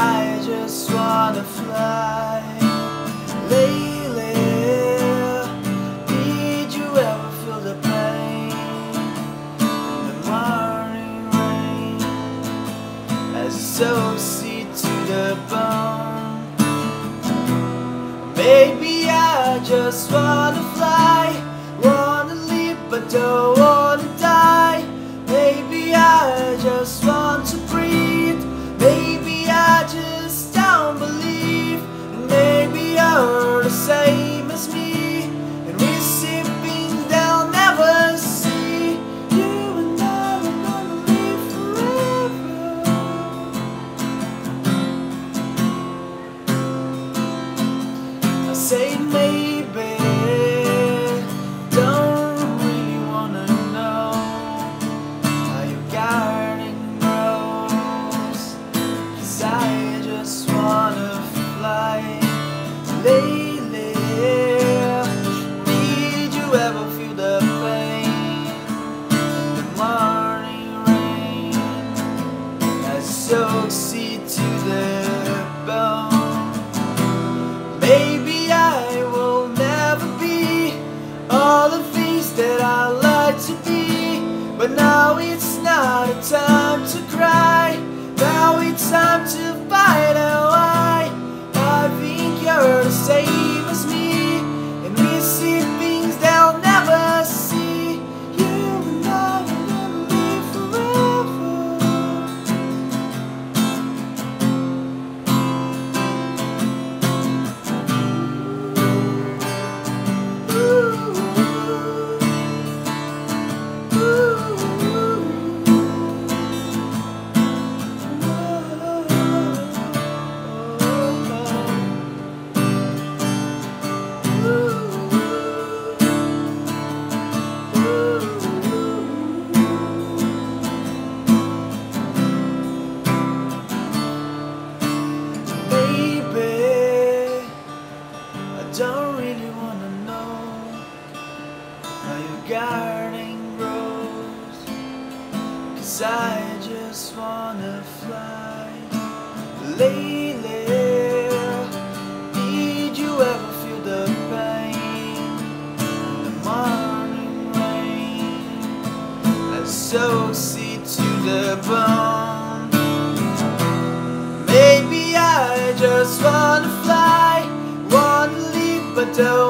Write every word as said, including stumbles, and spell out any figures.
I just wanna fly. Lately, did you ever feel the pain in the morning rain as it soaks you to the bone? Maybe I just wanna fly, wanna live but don't wanna die. Maybe I just want to breathe. Maybe I just don't believe. And maybe you're the same as me, and we see things they'll never see. You and I are gonna live forever. I say maybe, don't really wanna know how your garden grows, 'cause I just wanna fly. Lately, did you ever feel the pain in the morning rain as it soaks you to the bone? Maybe I will never be all the things that I like to be, but now it's not a time to cry. Now it's time to find out why. I think you're the same as me, and we see things they'll never see. You and I will never live forever. Don't really wanna know how your garden grows, 'cause I just wanna fly. Lately, did you ever feel the pain in the morning rain that soaks you to the bone? Maybe I just wanna fly, wanna live but don't